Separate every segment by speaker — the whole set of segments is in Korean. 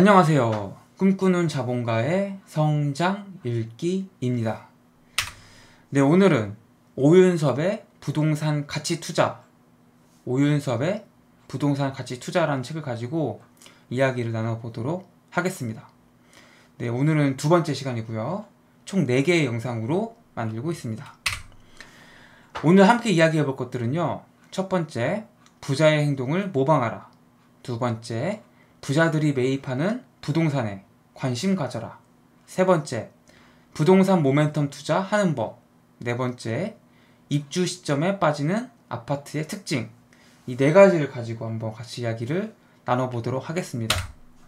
Speaker 1: 안녕하세요. 꿈꾸는 자본가의 성장 읽기입니다. 네, 오늘은 오윤섭의 부동산 가치 투자, 오윤섭의 부동산 가치 투자라는 책을 가지고 이야기를 나눠보도록 하겠습니다. 네, 오늘은 두 번째 시간이고요. 총 4개의 영상으로 만들고 있습니다. 오늘 함께 이야기해볼 것들은요. 첫 번째, 부자의 행동을 모방하라. 두 번째, 부자들이 매입하는 부동산에 관심 가져라. 세 번째, 부동산 모멘텀 투자하는 법. 네 번째, 입주 시점에 빠지는 아파트의 특징. 이 4가지를 가지고 한번 같이 이야기를 나눠보도록 하겠습니다.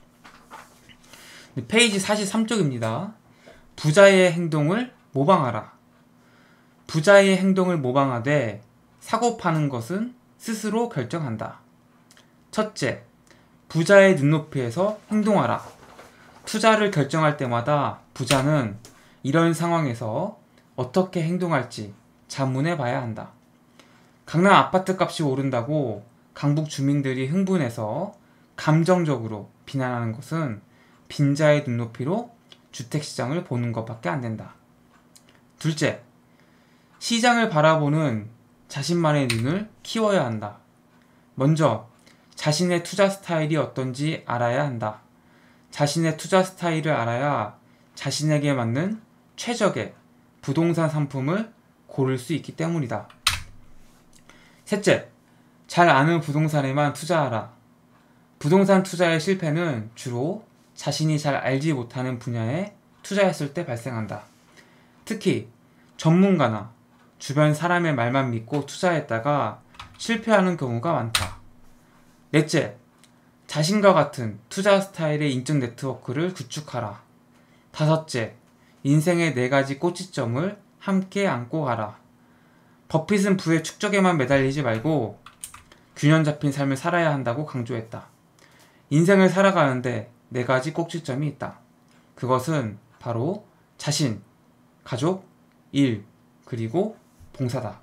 Speaker 1: 페이지 43쪽입니다. 부자의 행동을 모방하라. 부자의 행동을 모방하되 사고 파는 것은 스스로 결정한다. 첫째, 부자의 눈높이에서 행동하라. 투자를 결정할 때마다 부자는 이런 상황에서 어떻게 행동할지 자문해 봐야 한다. 강남 아파트 값이 오른다고 강북 주민들이 흥분해서 감정적으로 비난하는 것은 빈자의 눈높이로 주택시장을 보는 것밖에 안 된다. 둘째, 시장을 바라보는 자신만의 눈을 키워야 한다. 먼저 자신의 투자 스타일이 어떤지 알아야 한다. 자신의 투자 스타일을 알아야 자신에게 맞는 최적의 부동산 상품을 고를 수 있기 때문이다. 셋째, 잘 아는 부동산에만 투자하라. 부동산 투자의 실패는 주로 자신이 잘 알지 못하는 분야에 투자했을 때 발생한다. 특히 전문가나 주변 사람의 말만 믿고 투자했다가 실패하는 경우가 많다. 넷째, 자신과 같은 투자 스타일의 인적 네트워크를 구축하라. 다섯째, 인생의 4가지 꼬치점을 함께 안고 가라. 버핏은 부의 축적에만 매달리지 말고 균형 잡힌 삶을 살아야 한다고 강조했다. 인생을 살아가는데 4가지 꼭지점이 있다. 그것은 바로 자신, 가족, 일, 그리고 봉사다.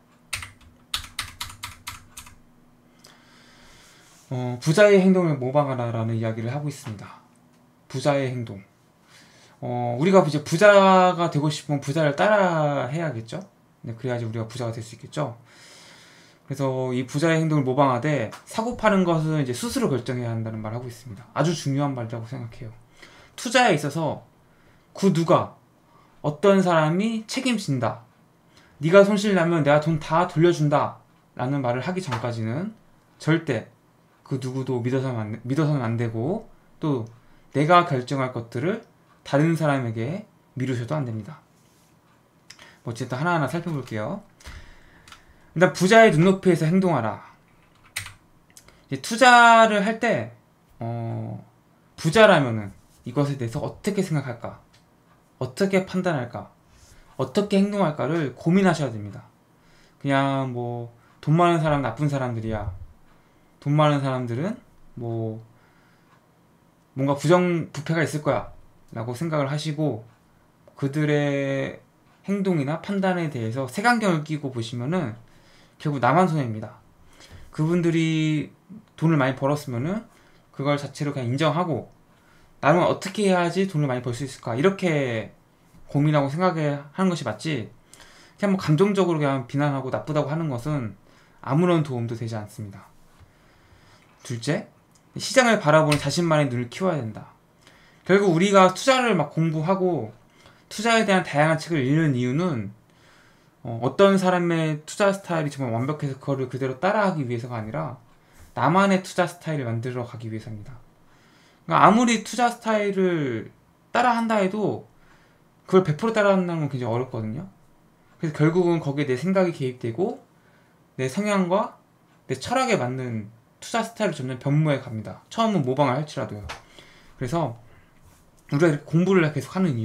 Speaker 1: 부자의 행동을 모방하라라는 이야기를 하고 있습니다. 부자의 행동. 우리가 이제 부자가 되고 싶으면 부자를 따라 해야겠죠? 네, 그래야지 우리가 부자가 될 수 있겠죠? 그래서 이 부자의 행동을 모방하되 사고 파는 것은 이제 스스로 결정해야 한다는 말을 하고 있습니다. 아주 중요한 말이라고 생각해요. 투자에 있어서 그 누가, 어떤 사람이 책임진다. 네가 손실 나면 내가 돈 다 돌려준다. 라는 말을 하기 전까지는 절대 그 누구도 믿어서는 안 되고 또 내가 결정할 것들을 다른 사람에게 미루셔도 안 됩니다. 어쨌든 하나하나 살펴볼게요. 일단 부자의 눈높이에서 행동하라. 투자를 할 때 부자라면은 이것에 대해서 어떻게 생각할까? 어떻게 판단할까? 어떻게 행동할까를 고민하셔야 됩니다. 그냥 뭐 돈 많은 사람 나쁜 사람들이야. 돈 많은 사람들은 뭐 뭔가 부정부패가 있을 거야 라고 생각을 하시고 그들의 행동이나 판단에 대해서 색안경을 끼고 보시면은 결국 나만 손해입니다. 그분들이 돈을 많이 벌었으면은 그걸 자체로 그냥 인정하고 나는 어떻게 해야지 돈을 많이 벌 수 있을까 이렇게 고민하고 생각하는 것이 맞지, 그냥 뭐 감정적으로 그냥 비난하고 나쁘다고 하는 것은 아무런 도움도 되지 않습니다. 둘째, 시장을 바라보는 자신만의 눈을 키워야 된다. 결국 우리가 투자를 막 공부하고 투자에 대한 다양한 책을 읽는 이유는 어떤 사람의 투자 스타일이 정말 완벽해서 그거를 그대로 따라하기 위해서가 아니라 나만의 투자 스타일을 만들어 가기 위해서입니다. 그러니까 아무리 투자 스타일을 따라한다 해도 그걸 100% 따라한다는 건 굉장히 어렵거든요. 그래서 결국은 거기에 내 생각이 개입되고 내 성향과 내 철학에 맞는 투자 스타일을 점점 변모해 갑니다. 처음은 모방을 할지라도요. 그래서 우리가 이렇게 공부를 계속 하는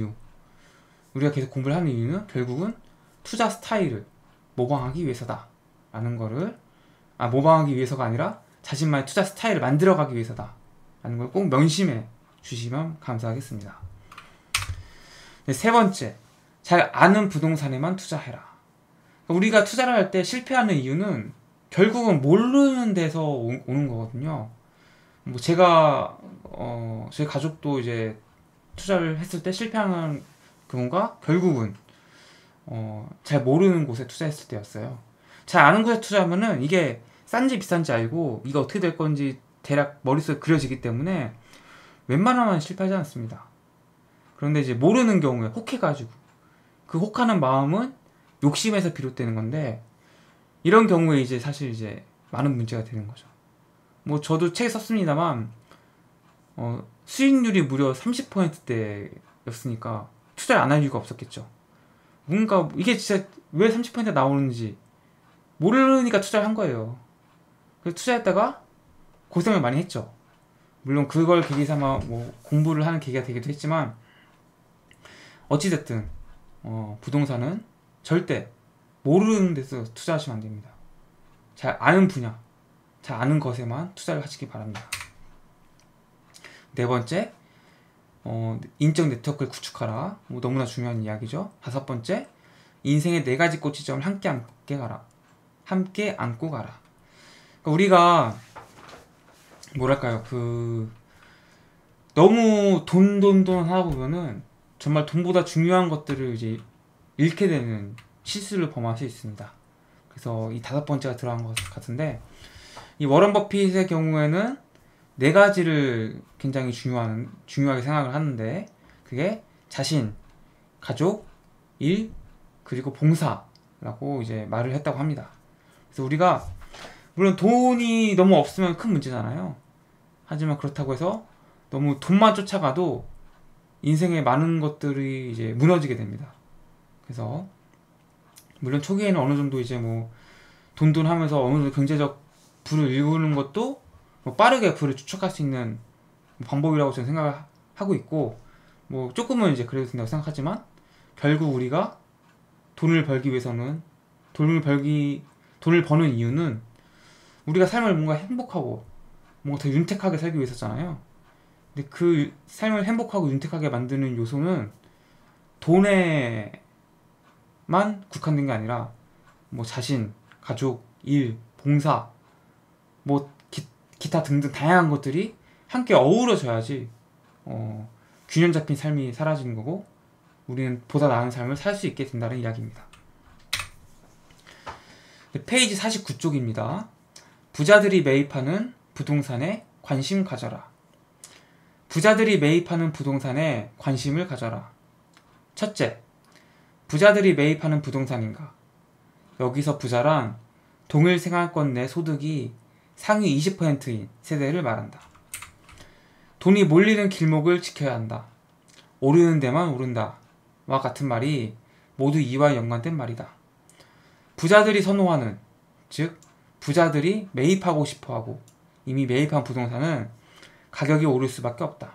Speaker 1: 이유는 결국은 투자 스타일을 모방하기 위해서다 라는 거를, 모방하기 위해서가 아니라 자신만의 투자 스타일을 만들어가기 위해서다 라는 걸 꼭 명심해 주시면 감사하겠습니다. 네, 세 번째, 잘 아는 부동산에만 투자해라. 우리가 투자를 할 때 실패하는 이유는 결국은 모르는 데서 오는 거거든요. 뭐 제가 저희 가족도 이제 투자를 했을 때 실패하는 경우가 결국은 잘 모르는 곳에 투자했을 때였어요. 잘 아는 곳에 투자하면은 이게 싼지 비싼지 알고 이게 어떻게 될 건지 대략 머릿속에 그려지기 때문에 웬만하면 실패하지 않습니다. 그런데 이제 모르는 경우에 혹해가지고 그 혹하는 마음은 욕심에서 비롯되는 건데, 이런 경우에 이제 사실 이제 많은 문제가 되는 거죠. 뭐 저도 책에 썼습니다만 수익률이 무려 30%대였으니까 투자를 안 할 이유가 없었겠죠. 뭔가 이게 진짜 왜 30% 나오는지 모르니까 투자를 한 거예요. 그래서 투자했다가 고생을 많이 했죠. 물론 그걸 계기 삼아 뭐 공부를 하는 계기가 되기도 했지만, 어찌됐든 부동산은 절대 모르는 데서 투자하시면 안 됩니다. 잘 아는 분야, 잘 아는 것에만 투자를 하시기 바랍니다. 네 번째, 인적 네트워크를 구축하라. 뭐 너무나 중요한 이야기죠. 다섯 번째, 인생의 네 가지 꽃지점을 함께 안고 가라. 그러니까 우리가 뭐랄까요, 너무 돈 하다 보면은 정말 돈보다 중요한 것들을 이제 잃게 되는 실수를 범할 수 있습니다. 그래서 이 다섯 번째가 들어간 것 같은데, 이 워런 버핏의 경우에는 네 가지를 굉장히 중요하게 생각을 하는데, 그게 자신, 가족, 일, 그리고 봉사라고 이제 말을 했다고 합니다. 그래서 우리가 물론 돈이 너무 없으면 큰 문제잖아요. 하지만 그렇다고 해서 너무 돈만 쫓아가도 인생의 많은 것들이 이제 무너지게 됩니다. 그래서 물론 초기에는 어느 정도 이제 뭐 돈 하면서 어느 정도 경제적 부를 이루는 것도 뭐 빠르게 부를 축적할 수 있는 방법이라고 저는 생각을 하고 있고, 뭐 조금은 이제 그래도 된다고 생각하지만, 결국 우리가 돈을 벌기 위해서는 돈을 버는 이유는 우리가 삶을 뭔가 행복하고 뭔가 더 윤택하게 살기 위해서잖아요. 근데 그 삶을 행복하고 윤택하게 만드는 요소는 돈에만 국한된 게 아니라 뭐 자신, 가족, 일, 봉사, 뭐 기타 등등 다양한 것들이 함께 어우러져야지 균형 잡힌 삶이 사라지는 거고 우리는 보다 나은 삶을 살 수 있게 된다는 이야기입니다. 페이지 49쪽입니다. 부자들이 매입하는 부동산에 관심 가져라. 부자들이 매입하는 부동산에 관심을 가져라. 첫째, 부자들이 매입하는 부동산인가? 여기서 부자란 동일 생활권 내 소득이 상위 20%인 세대를 말한다. 돈이 몰리는 길목을 지켜야 한다. 오르는 데만 오른다. 와 같은 말이 모두 이와 연관된 말이다. 부자들이 선호하는, 즉 부자들이 매입하고 싶어하고 이미 매입한 부동산은 가격이 오를 수밖에 없다.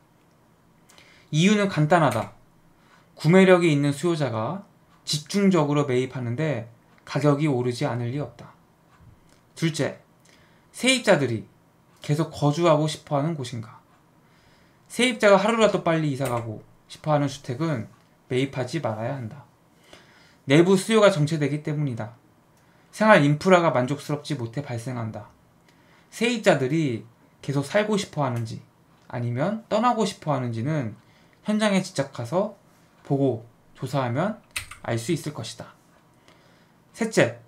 Speaker 1: 이유는 간단하다. 구매력이 있는 수요자가 집중적으로 매입하는데 가격이 오르지 않을 리 없다. 둘째, 세입자들이 계속 거주하고 싶어하는 곳인가? 세입자가 하루라도 빨리 이사가고 싶어하는 주택은 매입하지 말아야 한다. 내부 수요가 정체되기 때문이다. 생활 인프라가 만족스럽지 못해 발생한다. 세입자들이 계속 살고 싶어 하는지 아니면 떠나고 싶어 하는지는 현장에 직접 가서 보고 조사하면 알 수 있을 것이다. 셋째,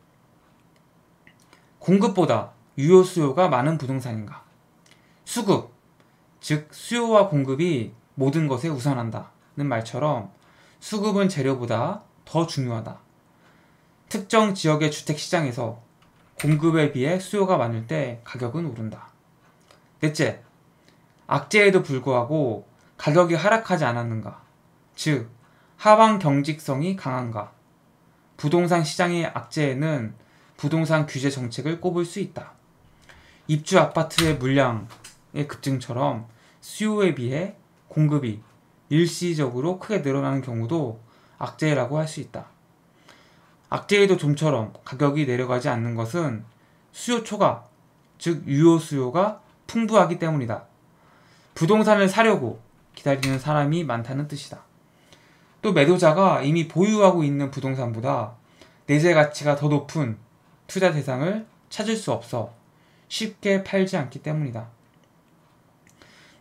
Speaker 1: 공급보다 유효 수요가 많은 부동산인가? 수급, 즉 수요와 공급이 모든 것에 우선한다는 말처럼 수급은 재료보다 더 중요하다. 특정 지역의 주택시장에서 공급에 비해 수요가 많을 때 가격은 오른다. 넷째, 악재에도 불구하고 가격이 하락하지 않았는가? 즉, 하방 경직성이 강한가? 부동산 시장의 악재에는 부동산 규제 정책을 꼽을 수 있다. 입주 아파트의 물량의 급증처럼 수요에 비해 공급이 일시적으로 크게 늘어나는 경우도 악재라고 할 수 있다. 악재에도 좀처럼 가격이 내려가지 않는 것은 수요 초과, 즉 유효 수요가 풍부하기 때문이다. 부동산을 사려고 기다리는 사람이 많다는 뜻이다. 또 매도자가 이미 보유하고 있는 부동산보다 내재 가치가 더 높은 투자 대상을 찾을 수 없어 쉽게 팔지 않기 때문이다.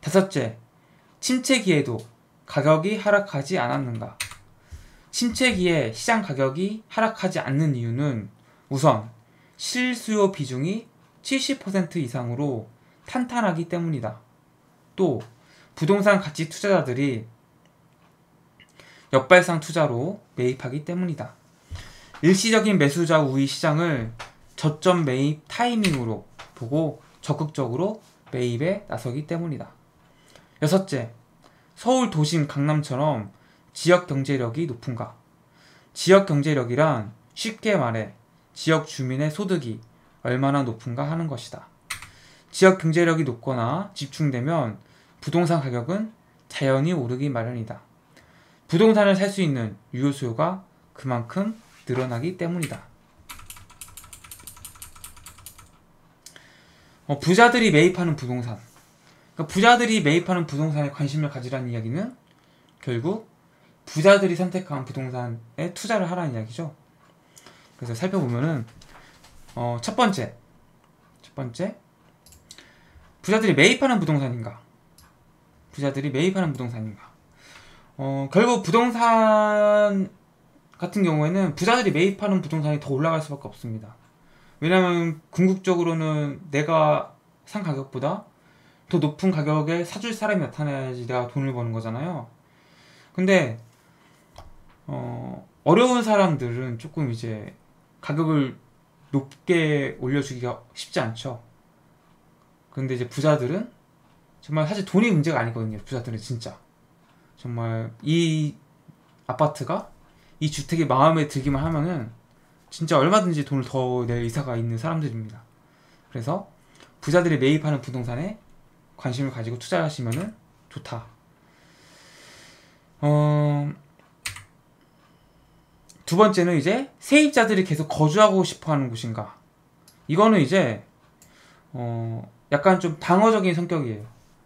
Speaker 1: 다섯째, 침체기에도 가격이 하락하지 않았는가? 침체기에 시장 가격이 하락하지 않는 이유는 우선 실수요 비중이 70% 이상으로 탄탄하기 때문이다. 또 부동산 가치 투자자들이 역발상 투자로 매입하기 때문이다. 일시적인 매수자 우위 시장을 저점 매입 타이밍으로 보고 적극적으로 매입에 나서기 때문이다. 여섯째, 서울 도심 강남처럼 지역 경제력이 높은가? 지역 경제력이란 쉽게 말해 지역 주민의 소득이 얼마나 높은가 하는 것이다. 지역 경제력이 높거나 집중되면 부동산 가격은 자연히 오르기 마련이다. 부동산을 살 수 있는 유효 수요가 그만큼 늘어나기 때문이다. 부자들이 매입하는 부동산. 그러니까 부자들이 매입하는 부동산에 관심을 가지라는 이야기는 결국 부자들이 선택한 부동산에 투자를 하라는 이야기죠. 그래서 살펴보면은 첫 번째 부자들이 매입하는 부동산인가? 부자들이 매입하는 부동산인가? 결국 부동산 같은 경우에는 부자들이 매입하는 부동산이 더 올라갈 수밖에 없습니다. 왜냐하면 궁극적으로는 내가 산 가격보다 더 높은 가격에 사줄 사람이 나타나야지 내가 돈을 버는 거잖아요. 근데 어려운 사람들은 조금 이제 가격을 높게 올려주기가 쉽지 않죠. 근데 이제 부자들은 정말 사실 돈이 문제가 아니거든요. 부자들은 진짜 정말 이 아파트가 이 주택이 마음에 들기만 하면은 진짜 얼마든지 돈을 더 낼 의사가 있는 사람들입니다. 그래서 부자들이 매입하는 부동산에 관심을 가지고 투자를 하시면은 좋다. 두 번째는 이제 세입자들이 계속 거주하고 싶어 하는 곳인가? 이거는 이제 약간 좀 방어적인 성격이에요.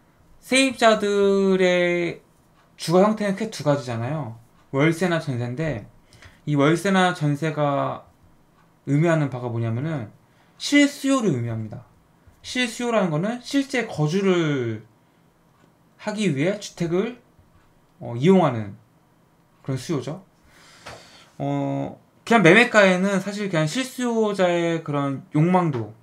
Speaker 1: 세입자들의 주거 형태는 크게 두 가지잖아요. 월세나 전세인데 이 월세나 전세가 의미하는 바가 뭐냐면은 실수요를 의미합니다. 실수요라는 거는 실제 거주를 하기 위해 주택을 이용하는 그런 수요죠. 그냥 매매가에는 사실 그냥 실수요자의 그런 욕망도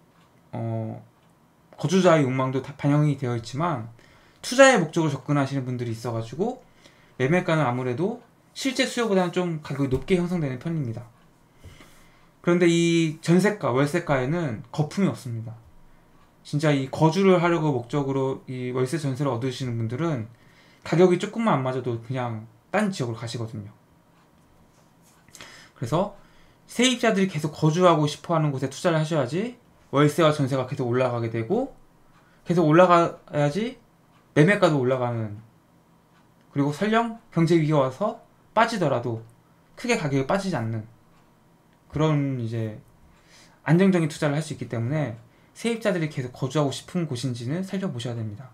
Speaker 1: 거주자의 욕망도 다 반영이 되어 있지만 투자의 목적으로 접근하시는 분들이 있어가지고 매매가는 아무래도 실제 수요보다는 좀 가격이 높게 형성되는 편입니다. 그런데 이 전세가, 월세가에는 거품이 없습니다. 진짜 이 거주를 하려고 목적으로 이 월세 전세를 얻으시는 분들은 가격이 조금만 안 맞아도 그냥 딴 지역으로 가시거든요. 그래서 세입자들이 계속 거주하고 싶어하는 곳에 투자를 하셔야지 월세와 전세가 계속 올라가게 되고 계속 올라가야지 매매가도 올라가는, 그리고 설령 경제 위기가 와서 빠지더라도 크게 가격이 빠지지 않는 그런 이제 안정적인 투자를 할 수 있기 때문에 세입자들이 계속 거주하고 싶은 곳인지는 살펴보셔야 됩니다.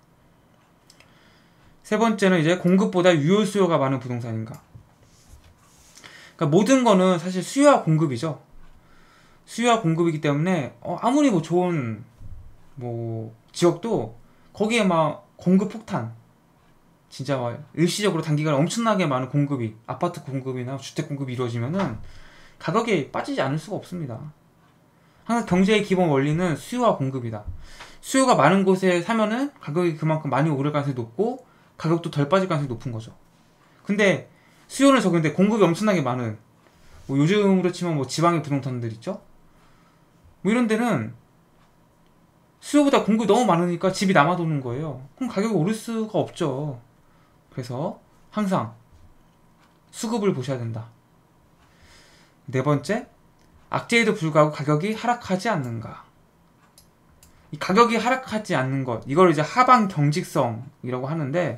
Speaker 1: 세 번째는 이제 공급보다 유효 수요가 많은 부동산인가. 그러니까 모든 거는 사실 수요와 공급이죠. 수요와 공급이기 때문에 아무리 뭐 좋은 뭐 지역도 거기에 막 공급 폭탄, 진짜 막 일시적으로 단기간에 엄청나게 많은 공급이, 아파트 공급이나 주택 공급이 이루어지면은 가격이 빠지지 않을 수가 없습니다. 항상 경제의 기본 원리는 수요와 공급이다. 수요가 많은 곳에 사면은 가격이 그만큼 많이 오를 가능성이 높고 가격도 덜 빠질 가능성이 높은 거죠. 근데 수요는 적은데 공급이 엄청나게 많은, 뭐 요즘으로 치면 뭐 지방의 부동산들 있죠? 뭐 이런 데는 수요보다 공급이 너무 많으니까 집이 남아도는 거예요. 그럼 가격이 오를 수가 없죠. 그래서 항상 수급을 보셔야 된다. 네 번째, 악재에도 불구하고 가격이 하락하지 않는가. 이 가격이 하락하지 않는 것, 이걸 이제 하방 경직성이라고 하는데,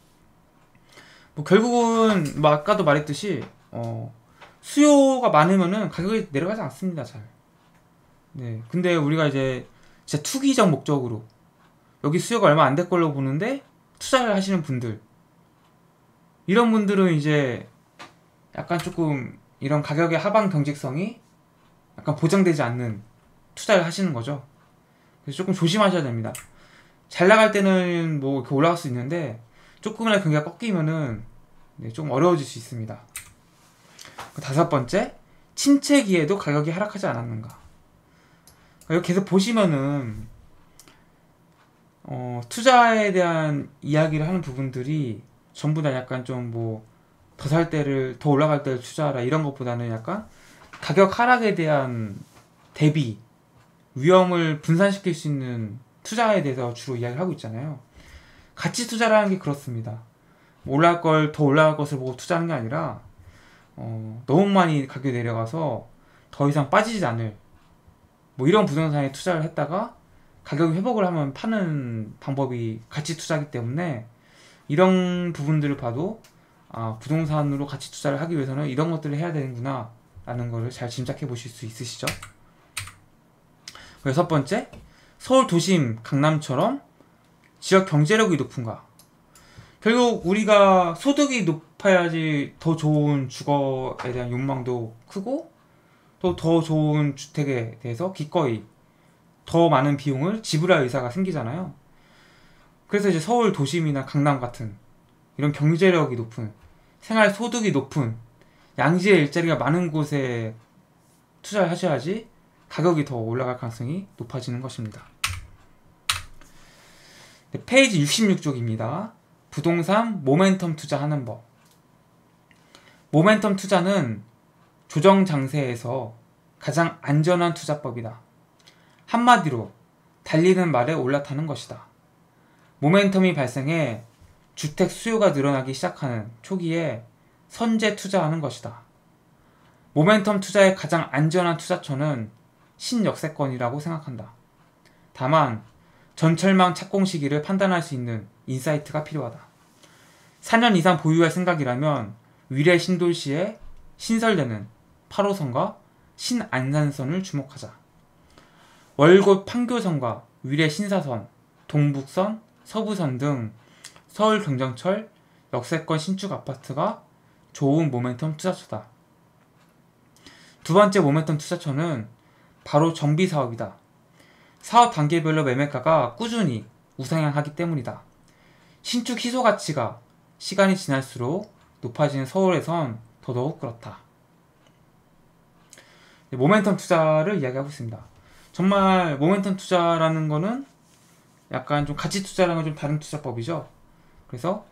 Speaker 1: 뭐 결국은 뭐 아까도 말했듯이 수요가 많으면은 가격이 내려가지 않습니다, 잘. 네, 근데 우리가 이제 진짜 투기적 목적으로 여기 수요가 얼마 안 될 걸로 보는데 투자를 하시는 분들, 이런 분들은 이제 약간 조금 이런 가격의 하방 경직성이 약간 보장되지 않는 투자를 하시는 거죠. 그래서 조금 조심하셔야 됩니다. 잘 나갈 때는 뭐 이렇게 올라갈 수 있는데 조금이나 경기가 꺾이면은 좀 어려워질 수 있습니다. 다섯 번째, 침체기에도 가격이 하락하지 않았는가. 여기 계속 보시면은 투자에 대한 이야기를 하는 부분들이 전부 다 약간 좀 뭐 더 살 때를 더 올라갈 때를 투자하라 이런 것보다는 약간 가격 하락에 대한 대비 위험을 분산시킬 수 있는 투자에 대해서 주로 이야기를 하고 있잖아요. 가치 투자라는 게 그렇습니다. 올라갈 걸 더 올라갈 것을 보고 투자하는 게 아니라 너무 많이 가격이 내려가서 더 이상 빠지지 않을 뭐 이런 부동산에 투자를 했다가 가격이 회복을 하면 파는 방법이 가치 투자이기 때문에 이런 부분들을 봐도 부동산으로 가치 투자를 하기 위해서는 이런 것들을 해야 되는구나 라는 것을 잘 짐작해 보실 수 있으시죠? 여섯 번째, 서울 도심 강남처럼 지역 경제력이 높은가. 결국 우리가 소득이 높아야지 더 좋은 주거에 대한 욕망도 크고 또 더 좋은 주택에 대해서 기꺼이 더 많은 비용을 지불할 의사가 생기잖아요. 그래서 이제 서울 도심이나 강남 같은 이런 경제력이 높은 생활 소득이 높은 양지의 일자리가 많은 곳에 투자를 하셔야지 가격이 더 올라갈 가능성이 높아지는 것입니다. 네, 페이지 66쪽입니다. 부동산 모멘텀 투자하는 법. 모멘텀 투자는 조정 장세에서 가장 안전한 투자법이다. 한마디로 달리는 말에 올라타는 것이다. 모멘텀이 발생해 주택 수요가 늘어나기 시작하는 초기에 선제 투자하는 것이다. 모멘텀 투자의 가장 안전한 투자처는 신역세권이라고 생각한다. 다만 전철망 착공 시기를 판단할 수 있는 인사이트가 필요하다. 4년 이상 보유할 생각이라면 위례 신도시에 신설되는 8호선과 신안산선을 주목하자. 월곶 판교선과 위례 신사선, 동북선, 서부선 등 서울 경정철 역세권 신축 아파트가 좋은 모멘텀 투자처다. 두 번째 모멘텀 투자처는 바로 정비 사업이다. 사업 단계별로 매매가가 꾸준히 우상향하기 때문이다. 신축 희소 가치가 시간이 지날수록 높아지는 서울에선 더더욱 그렇다. 모멘텀 투자를 이야기하고 있습니다. 정말 모멘텀 투자라는 거는 약간 좀 가치 투자랑은 좀 다른 투자법이죠. 그래서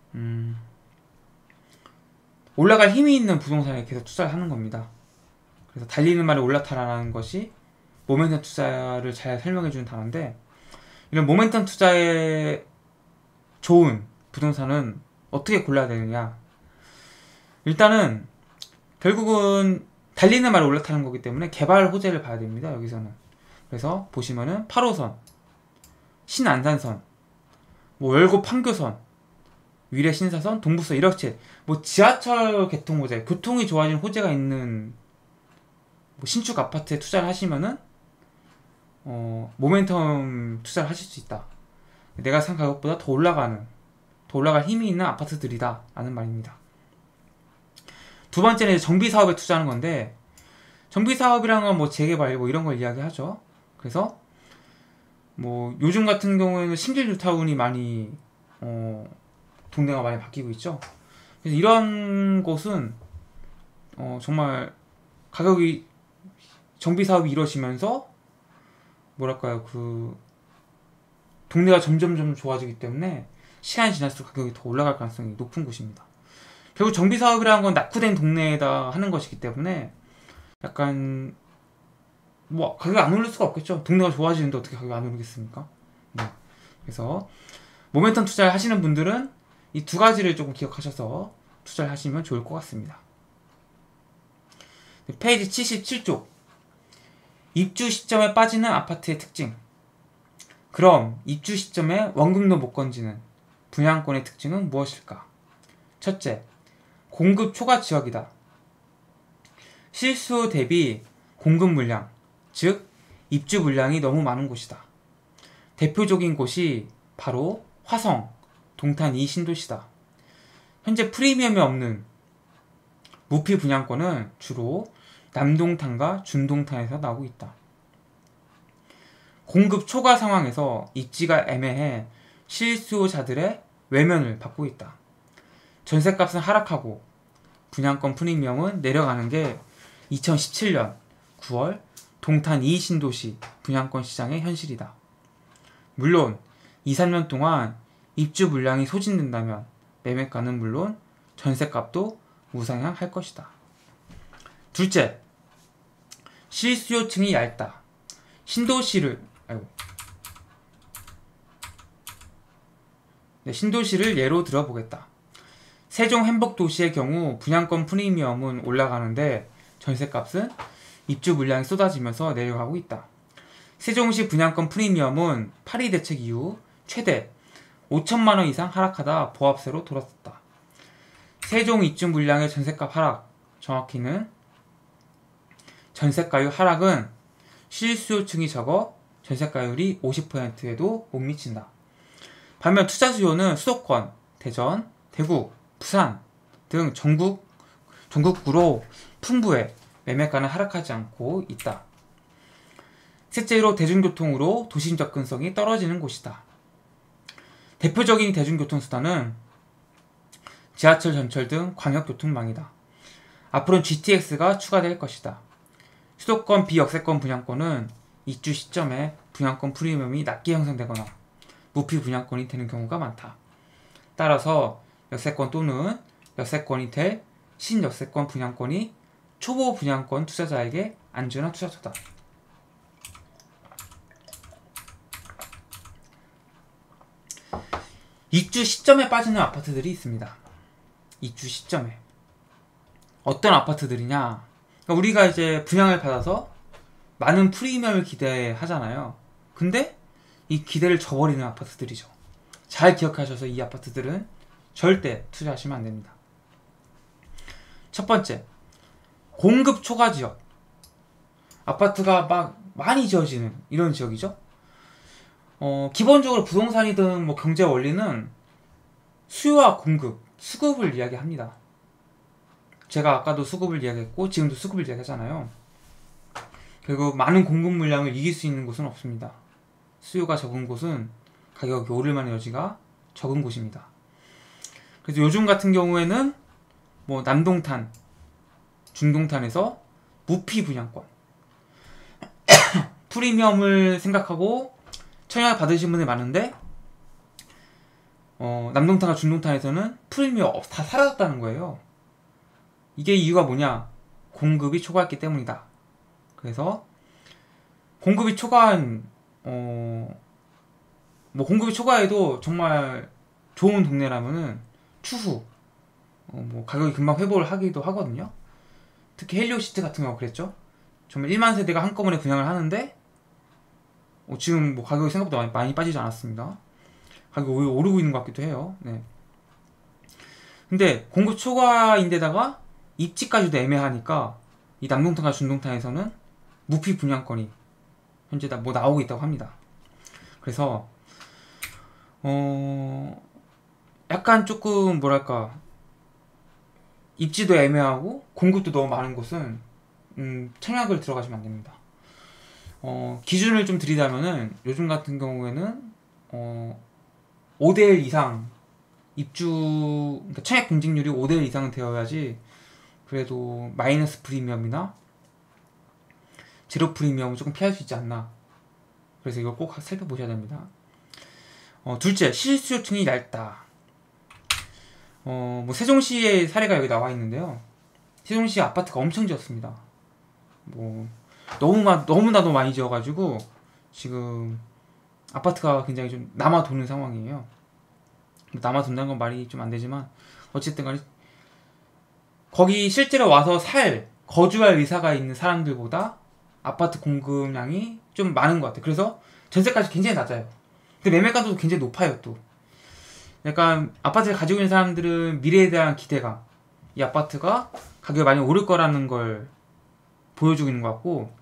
Speaker 1: 올라갈 힘이 있는 부동산에 계속 투자를 하는 겁니다. 그래서 달리는 말에 올라타라는 것이 모멘텀 투자를 잘 설명해주는 단어인데, 이런 모멘텀 투자에 좋은 부동산은 어떻게 골라야 되느냐. 일단은 결국은 달리는 말에 올라타는 거기 때문에 개발 호재를 봐야 됩니다. 여기서는. 그래서 보시면은 8호선, 신안산선, 뭐 월곶 판교선, 위례 신사선, 동북선 이렇게 뭐 지하철 개통 호재, 교통이 좋아진 호재가 있는 뭐 신축 아파트에 투자를 하시면은 모멘텀 투자를 하실 수 있다. 내가 산 가격보다 더 올라갈 힘이 있는 아파트들이다 라는 말입니다. 두 번째는 정비 사업에 투자하는 건데, 정비 사업이란 건 뭐 재개발 뭐 이런 걸 이야기하죠. 그래서 뭐 요즘 같은 경우에는 신길 뉴타운이 많이 동네가 많이 바뀌고 있죠. 그래서 이런 곳은 정말 가격이 정비 사업이 이루어지면서 뭐랄까요, 그 동네가 점점 좋아지기 때문에 시간이 지날수록 가격이 더 올라갈 가능성이 높은 곳입니다. 결국 정비 사업이라는 건 낙후된 동네에다 하는 것이기 때문에 약간 뭐 가격이 안 오를 수가 없겠죠. 동네가 좋아지는데 어떻게 가격이 안 오르겠습니까? 네. 그래서 모멘텀 투자를 하시는 분들은 이 두 가지를 조금 기억하셔서 투자를 하시면 좋을 것 같습니다. 네, 페이지 77쪽. 입주 시점에 빠지는 아파트의 특징. 그럼 입주 시점에 원금도 못 건지는 분양권의 특징은 무엇일까? 첫째, 공급 초과 지역이다. 실수 대비 공급 물량, 즉 입주 물량이 너무 많은 곳이다. 대표적인 곳이 바로 화성, 동탄 이 신도시다. 현재 프리미엄이 없는 무피 분양권은 주로 남동탄과 준동탄에서 나오고 있다. 공급 초과 상황에서 입지가 애매해 실수요자들의 외면을 받고 있다. 전셋값은 하락하고 분양권 프리미엄은 내려가는 게 2017년 9월 동탄 2 신도시 분양권 시장의 현실이다. 물론 2, 3년 동안 입주 물량이 소진된다면 매매가는 물론 전셋값도 우상향할 것이다. 둘째, 실수요층이 얇다. 신도시를 예로 들어보겠다. 세종 행복도시의 경우 분양권 프리미엄은 올라가는데 전셋값은 입주 물량이 쏟아지면서 내려가고 있다. 세종시 분양권 프리미엄은 파리 대책 이후 최대 5천만원 이상 하락하다 보합세로 돌아섰다. 세종 입주 물량의 전셋값 하락, 정확히는 전셋가율 하락은 실수요층이 적어 전셋가율이 50%에도 못 미친다. 반면 투자 수요는 수도권, 대전, 대구, 부산 등 전국구로 풍부해 매매가는 하락하지 않고 있다. 셋째로 대중교통으로 도심 접근성이 떨어지는 곳이다. 대표적인 대중교통수단은 지하철, 전철 등 광역교통망이다. 앞으로는 GTX가 추가될 것이다. 수도권 비역세권 분양권은 입주 시점에 분양권 프리미엄이 낮게 형성되거나 무피 분양권이 되는 경우가 많다. 따라서 역세권 또는 역세권이 될 신역세권 분양권이 초보 분양권 투자자에게 안전한 투자처다. 입주 시점에 빠지는 아파트들이 있습니다. 입주 시점에 어떤 아파트들이냐, 그러니까 우리가 이제 분양을 받아서 많은 프리미엄을 기대하잖아요. 근데 이 기대를 저버리는 아파트들이죠. 잘 기억하셔서 이 아파트들은 절대 투자하시면 안 됩니다. 첫 번째, 공급 초과 지역. 아파트가 막 많이 지어지는 이런 지역이죠. 기본적으로 부동산이든 뭐 경제 원리는 수요와 공급, 수급을 이야기합니다. 제가 아까도 수급을 이야기했고 지금도 수급을 이야기하잖아요. 그리고 많은 공급 물량을 이길 수 있는 곳은 없습니다. 수요가 적은 곳은 가격이 오를 만한 여지가 적은 곳입니다. 그래서 요즘 같은 경우에는 뭐 남동탄, 중동탄에서 무피 분양권 프리미엄을 생각하고 청약 받으신 분들이 많은데 남동탄과 중동탄에서는 프리미엄 다 사라졌다는 거예요. 이게 이유가 뭐냐? 공급이 초과했기 때문이다. 그래서 공급이 초과한 뭐 공급이 초과해도 정말 좋은 동네라면은 추후 뭐 가격이 금방 회복을 하기도 하거든요. 특히 헬리오시티 같은 경우가 그랬죠. 정말 1만 세대가 한꺼번에 분양을 하는데 지금 뭐 가격이 생각보다 많이 빠지지 않았습니다. 가격이 오히려 오르고 있는 것 같기도 해요. 네. 근데 공급 초과인데다가 입지까지도 애매하니까 이 남동탄과 중동탄에서는 무피 분양권이 현재 뭐 나오고 있다고 합니다. 그래서 약간 조금 뭐랄까 입지도 애매하고 공급도 너무 많은 곳은 청약을 들어가시면 안 됩니다. 기준을 좀 드리자면은 요즘 같은 경우에는 5대1 이상 그러니까 청약 경쟁률이 5대1 이상은 되어야지 그래도 마이너스 프리미엄이나 제로 프리미엄을 조금 피할 수 있지 않나. 그래서 이걸 꼭 살펴보셔야 됩니다. 둘째, 실수요층이 얇다. 뭐 세종시의 사례가 여기 나와 있는데요. 세종시 아파트가 엄청 지었습니다. 뭐 너무나도 많이 지어가지고 지금 아파트가 굉장히 좀 남아도는 상황이에요. 남아돈다는 건 말이 좀 안 되지만 어쨌든 간에 거기 실제로 와서 거주할 의사가 있는 사람들보다 아파트 공급량이 좀 많은 것 같아요. 그래서 전세까지 굉장히 낮아요. 근데 매매가도 굉장히 높아요. 또 약간 아파트를 가지고 있는 사람들은 미래에 대한 기대감, 이 아파트가 가격이 많이 오를 거라는 걸 보여주고 있는 것 같고,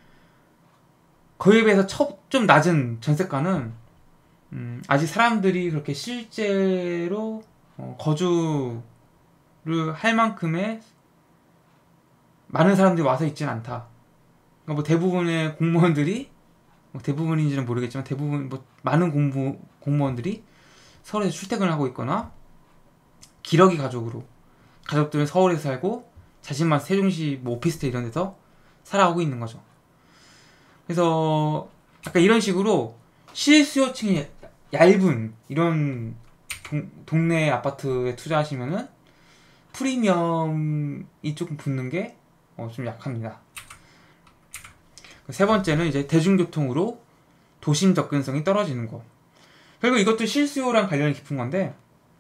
Speaker 1: 그에 비해서 좀 낮은 전세가는 아직 사람들이 그렇게 실제로 거주를 할 만큼의 많은 사람들이 와서 있진 않다. 그러니까 뭐 대부분의 공무원들이 뭐 대부분인지는 모르겠지만 대부분 뭐 많은 공무원들이 서울에서 출퇴근을 하고 있거나 기러기 가족으로 가족들은 서울에서 살고 자신만 세종시 뭐 오피스텔 이런 데서 살아오고 있는 거죠. 그래서 약간 이런 식으로 실수요층이 얇은 이런 동네 아파트에 투자하시면은 프리미엄이 조금 붙는 게 좀 약합니다. 세 번째는 이제 대중교통으로 도심 접근성이 떨어지는 거. 결국 이것도 실수요랑 관련이 깊은 건데,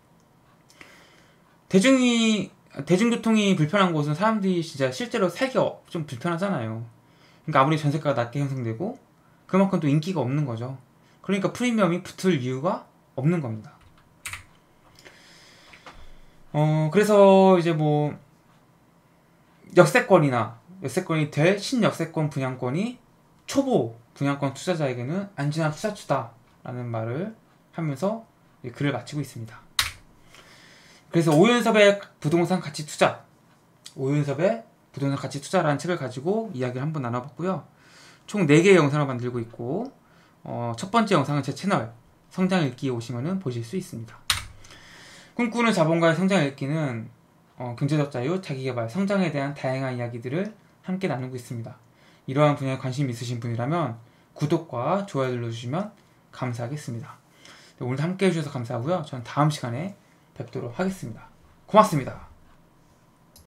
Speaker 1: 대중교통이 불편한 곳은 사람들이 진짜 실제로 살기 좀 불편하잖아요. 그러니까 아무리 전세가가 낮게 형성되고 그만큼 또 인기가 없는 거죠. 그러니까 프리미엄이 붙을 이유가 없는 겁니다. 그래서 이제 뭐 역세권이 될 신역세권 분양권이 초보 분양권 투자자에게는 안전한 투자처다라는 말을 하면서 글을 마치고 있습니다. 그래서 오윤섭의 부동산 가치 투자라는 책을 가지고 이야기를 한번 나눠봤고요. 총 4개의 영상을 만들고 있고 첫 번째 영상은 제 채널 성장 읽기에 오시면 보실 수 있습니다. 꿈꾸는 자본가의 성장 읽기는 경제적 자유, 자기개발, 성장에 대한 다양한 이야기들을 함께 나누고 있습니다. 이러한 분야에 관심 있으신 분이라면 구독과 좋아요 눌러주시면 감사하겠습니다. 오늘도 함께 해주셔서 감사하고요. 저는 다음 시간에 뵙도록 하겠습니다. 고맙습니다.